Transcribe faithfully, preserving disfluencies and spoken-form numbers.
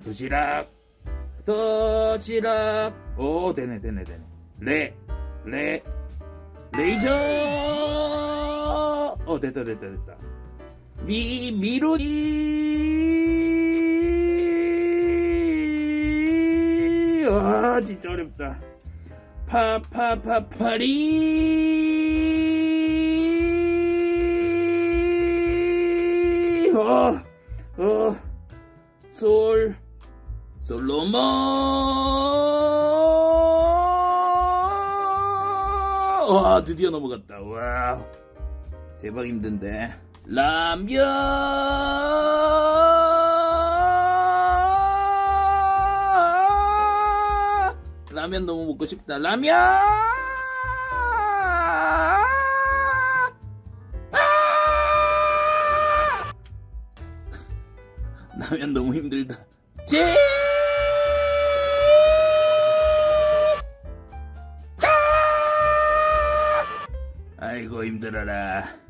도시락 도시락. 오 되네 되네 되네. 레 레 레이저. 어 됐다 됐다 됐다. 미 미로니. 와 진짜 어렵다. 파파파파리. 어, 어, 솔, 솔로몬. 와, 드디어 넘어갔다. 와, 대박 힘든데. 라면. 라면 너무 먹고 싶다. 라면. 라면 너무 힘들다. 제. 아이고 힘들어라.